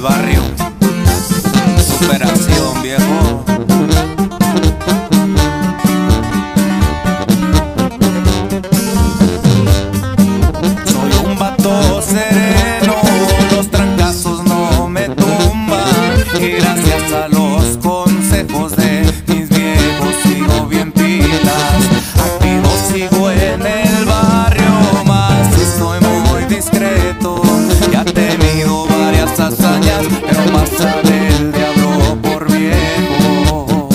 barrio. Superación, viejo. Soy un vato sereno, los trancazos no me tumban, y gracias a los consejos de mis viejos sigo bien pilas. Activo sigo en el barrio, más si soy muy discreto. Ya he tenido varias hazañas, pero más sabe el diablo por viejo.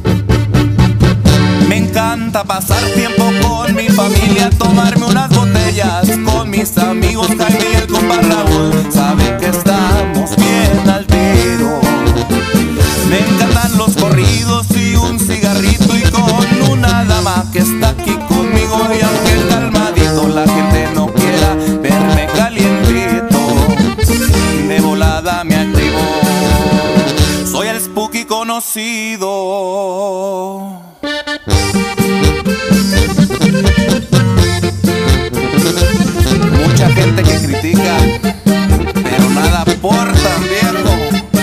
Me encanta pasar tiempo con mi familia, tomarme unas botellas con mis amigos Jaime y el compa Raúl. Saben que estamos bien al tiro. Me encantan los corridos y un cigarrito, y con una dama que está aquí conmigo. Y aunque calmadito la gente no quiera verme calientito, de volada me activo. Soy el Spooky conocido. Mucha gente que critica, pero nada aportan, viejo.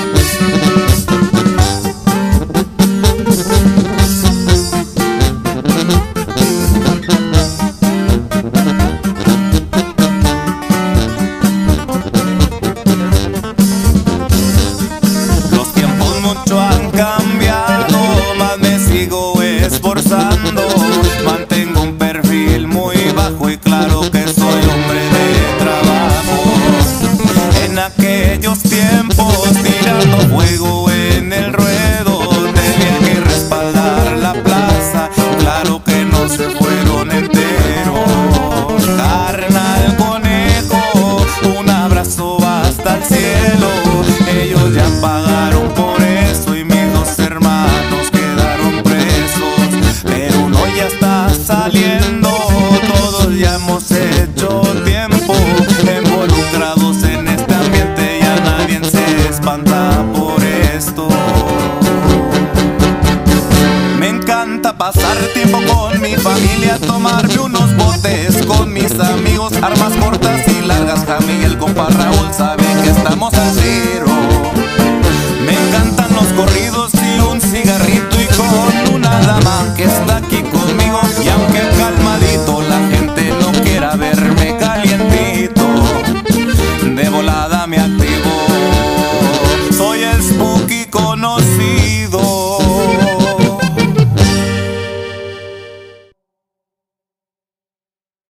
Los tiempos mucho han cambiado, más me sigo esforzando. Mantengo un perfil muy bajo y claro que soy hombre de trabajo. En aquellos tiempos tirando fuego en el ruedo, tenía que respaldar la plaza, claro que no se fueron enteros. Carnal conejo, un abrazo hasta el cielo. Ellos ya pagaron por eso y mis dos hermanos quedaron presos, pero uno ya está saliendo. Todos ya hemos hecho tiempo involucrados en este ambiente, ya nadie se espanta por esto. Me encanta pasar tiempo con mi familia, tomarme unos botes con mis amigos, armas cortas y largas. Jaime y el compa Raúl saben que estamos al cero. Me encantan los corridos y un cigarrito, y con una dama que está aquí conmigo. Y aunque calmadito la gente no quiera verme calientito, de volada me activo. Soy el Spooky conocido.